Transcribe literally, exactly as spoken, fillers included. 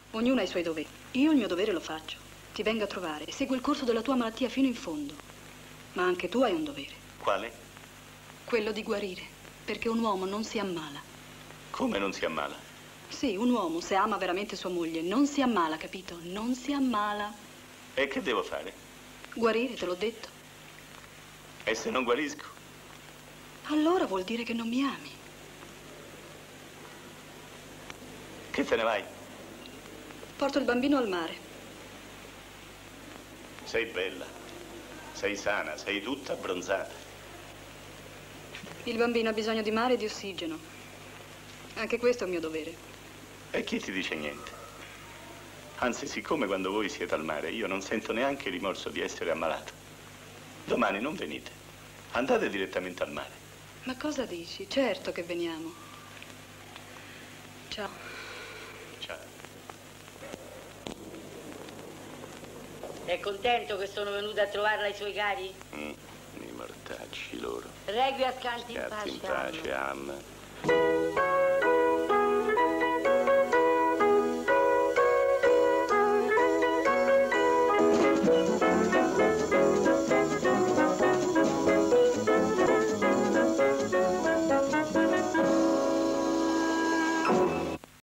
Ognuno ha i suoi doveri. Io il mio dovere lo faccio. Ti vengo a trovare e seguo il corso della tua malattia fino in fondo. Ma anche tu hai un dovere. Quale? Quello di guarire, perché un uomo non si ammala. Come non si ammala? Sì, un uomo, se ama veramente sua moglie, non si ammala, capito? Non si ammala. E che devo fare? Guarire, te l'ho detto. E se non guarisco? Allora vuol dire che non mi ami. Che te ne vai? Porto il bambino al mare. Sei bella, sei sana, sei tutta abbronzata. Il bambino ha bisogno di mare e di ossigeno. Anche questo è un mio dovere. E chi ti dice niente? Anzi, siccome quando voi siete al mare, io non sento neanche il rimorso di essere ammalato. Domani non venite. Andate direttamente al mare. Ma cosa dici? Certo che veniamo. Ciao. Ciao. È contento che sono venuta a trovarla ai suoi cari? Mm, I mortacci loro. Regui a scanti in Scatti in pace, pace, Anna. Anna.